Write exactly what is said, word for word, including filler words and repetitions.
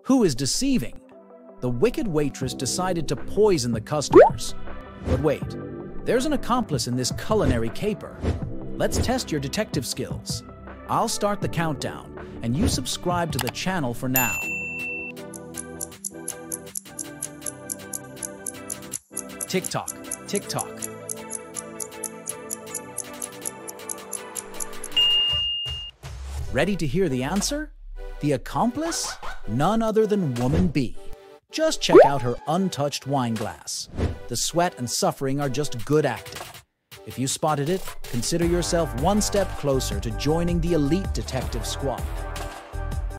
Who is deceiving? The wicked waitress decided to poison the customers. But wait, there's an accomplice in this culinary caper. Let's test your detective skills. I'll start the countdown, and you subscribe to the channel for now. Tick-tock, tick-tock. Ready to hear the answer? The accomplice? None other than Woman B. Just check out her untouched wine glass. The sweat and suffering are just good acting. If you spotted it, consider yourself one step closer to joining the elite detective squad.